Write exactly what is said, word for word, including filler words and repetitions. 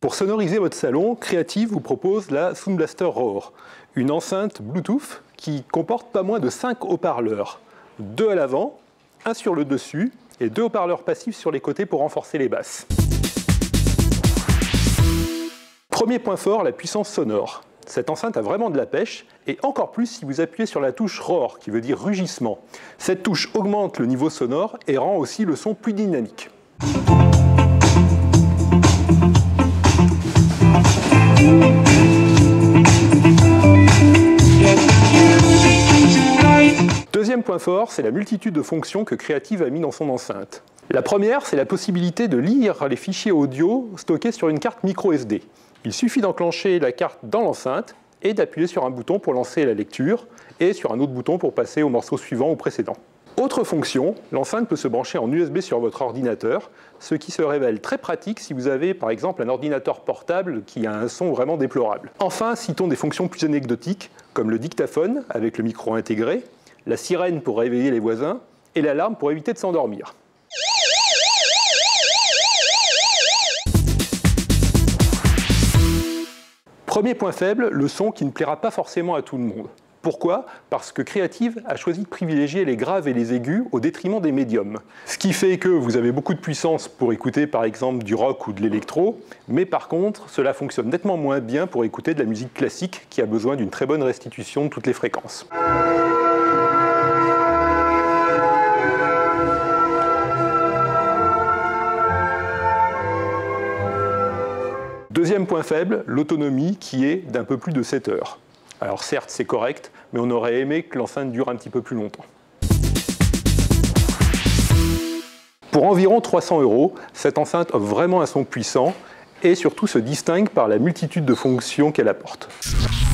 Pour sonoriser votre salon, Creative vous propose la Sound Blaster Roar, une enceinte Bluetooth qui comporte pas moins de cinq haut-parleurs, deux à l'avant, un sur le dessus et deux haut-parleurs passifs sur les côtés pour renforcer les basses. Premier point fort, la puissance sonore. Cette enceinte a vraiment de la pêche, et encore plus si vous appuyez sur la touche Roar, qui veut dire rugissement. Cette touche augmente le niveau sonore et rend aussi le son plus dynamique. Deuxième point fort, c'est la multitude de fonctions que Creative a mis dans son enceinte. La première, c'est la possibilité de lire les fichiers audio stockés sur une carte micro S D. Il suffit d'enclencher la carte dans l'enceinte et d'appuyer sur un bouton pour lancer la lecture et sur un autre bouton pour passer au morceau suivant ou précédent. Autre fonction, l'enceinte peut se brancher en U S B sur votre ordinateur, ce qui se révèle très pratique si vous avez par exemple un ordinateur portable qui a un son vraiment déplorable. Enfin, citons des fonctions plus anecdotiques comme le dictaphone avec le micro intégré, la sirène pour réveiller les voisins et l'alarme pour éviter de s'endormir. Premier point faible, le son qui ne plaira pas forcément à tout le monde. Pourquoi? Parce que Creative a choisi de privilégier les graves et les aigus au détriment des médiums. Ce qui fait que vous avez beaucoup de puissance pour écouter par exemple du rock ou de l'électro, mais par contre, cela fonctionne nettement moins bien pour écouter de la musique classique qui a besoin d'une très bonne restitution de toutes les fréquences. Deuxième point faible, l'autonomie qui est d'un peu plus de sept heures. Alors certes, c'est correct, mais on aurait aimé que l'enceinte dure un petit peu plus longtemps. Pour environ trois cents euros, cette enceinte offre vraiment un son puissant et surtout se distingue par la multitude de fonctions qu'elle apporte.